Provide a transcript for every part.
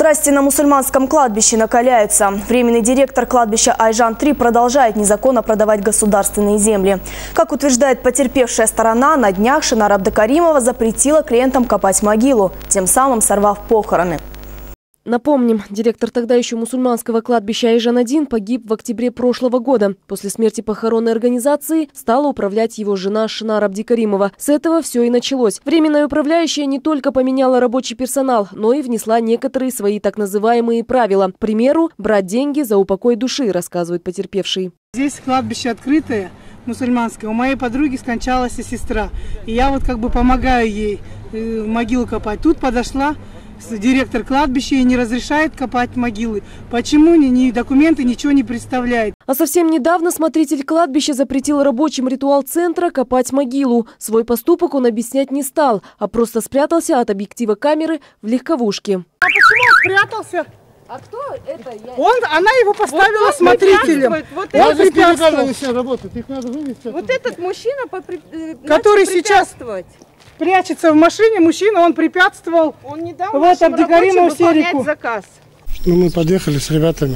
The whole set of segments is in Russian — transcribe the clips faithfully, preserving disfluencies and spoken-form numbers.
Страсти на мусульманском кладбище накаляются. Временный директор кладбища Айжан три продолжает незаконно продавать государственные земли. Как утверждает потерпевшая сторона, на днях Шинар Абдикаримова запретила клиентам копать могилу, тем самым сорвав похороны. Напомним, директор тогда еще мусульманского кладбища Айжан один погиб в октябре прошлого года. После смерти похоронной организации стала управлять его жена Шинар Абдикаримова. С этого все и началось. Временная управляющая не только поменяла рабочий персонал, но и внесла некоторые свои так называемые правила. К примеру, брать деньги за упокой души, рассказывает потерпевший. Здесь кладбище открытое, мусульманское. У моей подруги скончалась сестра. И я вот как бы помогаю ей э, могилу копать. Тут подошла директор кладбища и не разрешает копать могилы. Почему ни, ни документы ничего не представляет? А совсем недавно смотритель кладбища запретил рабочим ритуал-центра копать могилу. Свой поступок он объяснять не стал, а просто спрятался от объектива камеры в легковушке. А почему он спрятался? А кто это? Я... Он, она его поставила вот смотрителем. Вот он препятствовал. Их надо вывести. Вот этот мужчина, попри... который сейчас прячется в машине, мужчина, он препятствовал. Он не дал вот Абдикаримову выполнять заказ. Ну, мы подъехали с ребятами,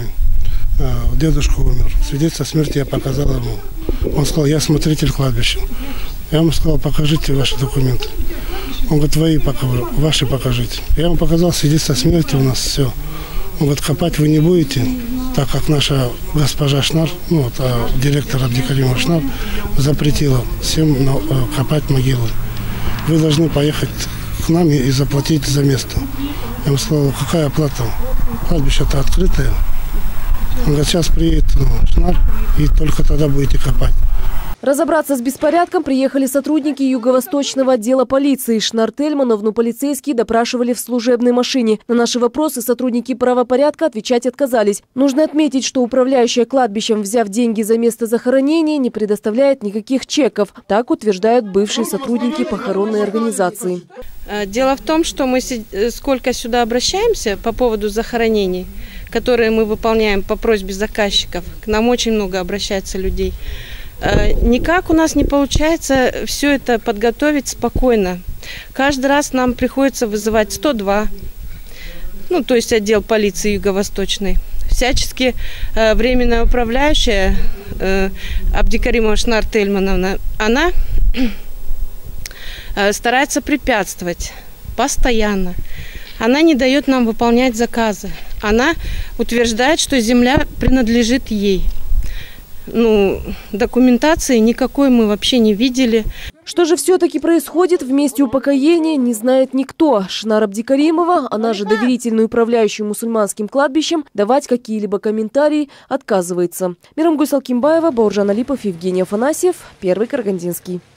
дедушка умер. Свидетельство о смерти я показал ему. Он сказал, я смотритель кладбища. Я ему сказал, покажите ваши документы. Он говорит, твои покажите, ваши покажите. Я ему показал свидетельство о смерти, у нас все. Он говорит, копать вы не будете, так как наша госпожа Шнар, ну, вот, а директор Абдикаримова Шнар, запретила всем копать могилы. Вы должны поехать к нам и заплатить за место. Я ему сказал, какая оплата? Кладбище-то открытое. Он говорит, сейчас приедет Шнар, и только тогда будете копать. Разобраться с беспорядком приехали сотрудники юго-восточного отдела полиции. Шинар Тельмановну полицейские допрашивали в служебной машине. На наши вопросы сотрудники правопорядка отвечать отказались. Нужно отметить, что управляющая кладбищем, взяв деньги за место захоронения, не предоставляет никаких чеков. Так утверждают бывшие сотрудники похоронной организации. Дело в том, что мы сколько сюда обращаемся по поводу захоронений, которые мы выполняем по просьбе заказчиков. К нам очень много обращается людей. Никак у нас не получается все это подготовить спокойно. Каждый раз нам приходится вызывать сто два, ну, то есть отдел полиции Юго-Восточной. Всячески э, временная управляющая э, Абдикаримова Шинар Тельмановна, она э, старается препятствовать постоянно. Она не дает нам выполнять заказы. Она утверждает, что земля принадлежит ей. Ну, документации никакой мы вообще не видели. Что же все-таки происходит в месте упокоения, не знает никто. Шинар Абдикаримова, она же доверительный управляющий мусульманским кладбищем, давать какие-либо комментарии отказывается. Мирамгуль Салкимбаева, Бауржан Алипов, Евгений Афанасьев, Первый Карагандинский.